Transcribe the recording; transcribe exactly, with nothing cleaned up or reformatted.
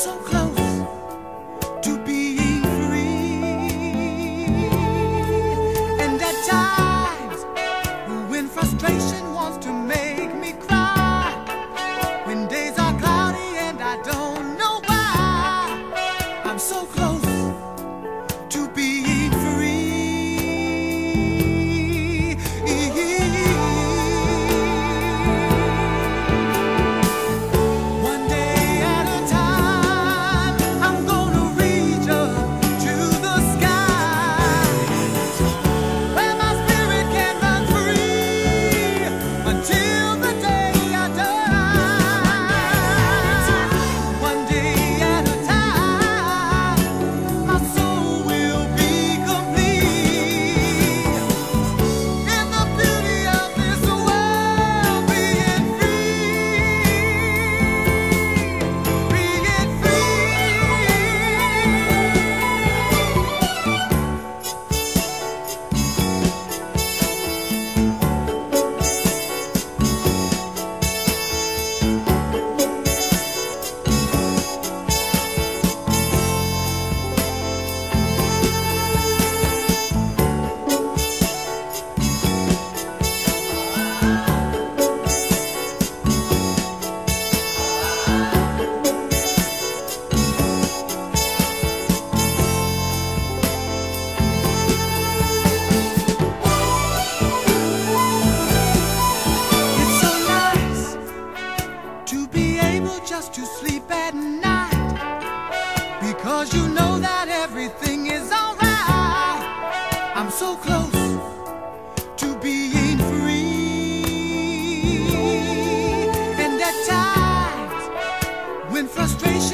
so close to being free. And at times, when frustration wants to make me cry, when days are cloudy and I don't know why, I'm so close to being free. One day at a time, I'm gonna reach up to the sky, where my spirit can run free until the day I die. One day at a time, my soul will be complete in the beauty of this world, being free, being free. It's so nice to be able just to sleep at night, because you know that everything is alright. I'm so close to being free. And at times, when frustration